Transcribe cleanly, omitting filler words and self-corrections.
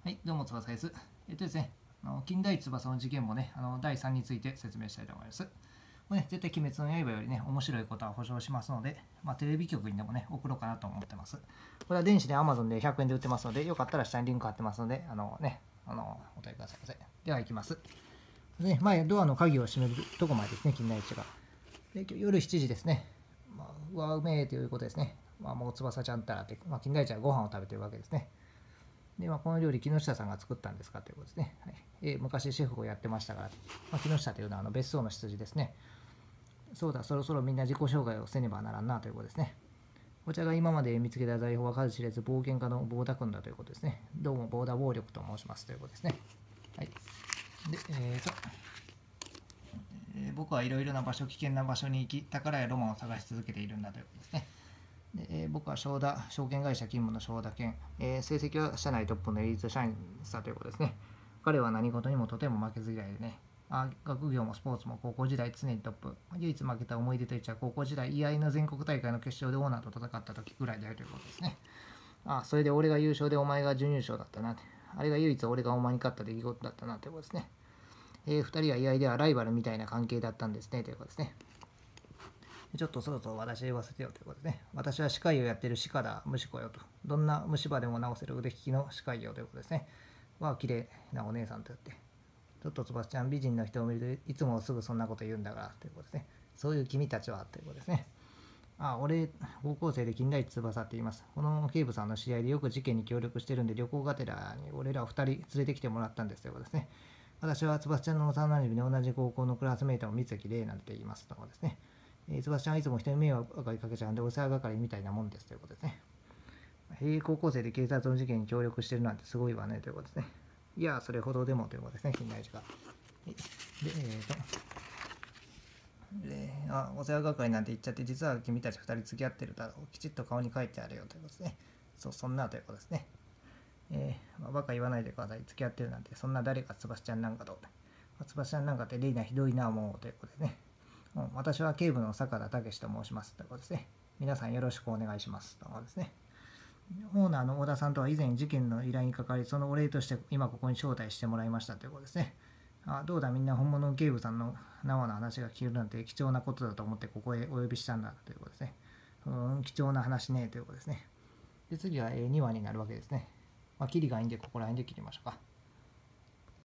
はい、どうも翼です。ですね、金田一翼の事件もね、第3について説明したいと思います。これね、絶対鬼滅の刃よりね、面白いことは保証しますので、テレビ局にでもね、送ろうかなと思ってます。これは電子で Amazon で100円で売ってますので、よかったら下にリンク貼ってますので、お問いくださいませ。では行きます。で前、ドアの鍵を閉めるとこまでですね、金田一が。で今日夜7時ですね。うわ、うめえということですね。もう翼ちゃんたらって、金田一はご飯を食べてるわけですね。で、この料理、木下さんが作ったんですかということですね。昔シェフをやってましたから、木下というのは別荘の羊ですね。そうだ、そろそろみんな自己紹介をせねばならんなということですね。お茶が今まで見つけた財宝は数知れず冒険家のボーダ君だということですね。どうもボーダ暴力と申しますということですね。はい。で、僕はいろいろな場所、危険な場所に行き、宝やロマンを探し続けているんだということですね。で僕は証券会社勤務の正田健、成績は社内トップのエリート社員さということですね。彼は何事にもとても負けず嫌いでね、学業もスポーツも高校時代常にトップ。唯一負けた思い出といっちゃ高校時代、居合の全国大会の決勝でオーナーと戦った時ぐらいであるということですね。それで俺が優勝でお前が準優勝だったな。あれが唯一俺がお前に勝った出来事だったなということですね。2人は居合ではライバルみたいな関係だったんですねということですね。ちょっとそろそろ私言わせてよということでね。私は歯科医をやっている歯科だ、虫子よと。どんな虫歯でも治せる腕利きの歯科医よということですね。綺麗なお姉さんと言って。ちょっとつばちゃん、美人の人を見るといつもすぐそんなこと言うんだからということですね。そういう君たちはということですね。俺、高校生で金田一翼って言います。この警部さんの知り合いでよく事件に協力してるんで、旅行がてらに俺らを2人連れてきてもらったんですということですね。私はつばちゃんの幼馴染で同じ高校のクラスメートの三月玲なんて言いますとかですね。つばちゃんはいつも人に迷惑かけちゃうんで、お世話係みたいなもんですということですね。高校生で警察の事件に協力してるなんてすごいわねということですね。いや、それほどでもということですね、金田一が。お世話係なんて言っちゃって、実は君たち2人付き合ってるだろう。きちっと顔に書いてあるよということですね。そんなということですね。バカ言わないでください。付き合ってるなんて、そんな誰がつばしちゃんなんかと。つばしちゃんなんかってレイナひどいな、もうということですね。私は警部の坂田武と申しますということですね。皆さんよろしくお願いしますということですね。オーナーの小田さんとは以前事件の依頼にかかり、そのお礼として今ここに招待してもらいましたということですね。どうだみんな本物の警部さんの生の話が聞けるなんて貴重なことだと思ってここへお呼びしたんだということですね。貴重な話ねということですね。で次は2話になるわけですね。キリがいいんでここら辺で切りましょうか。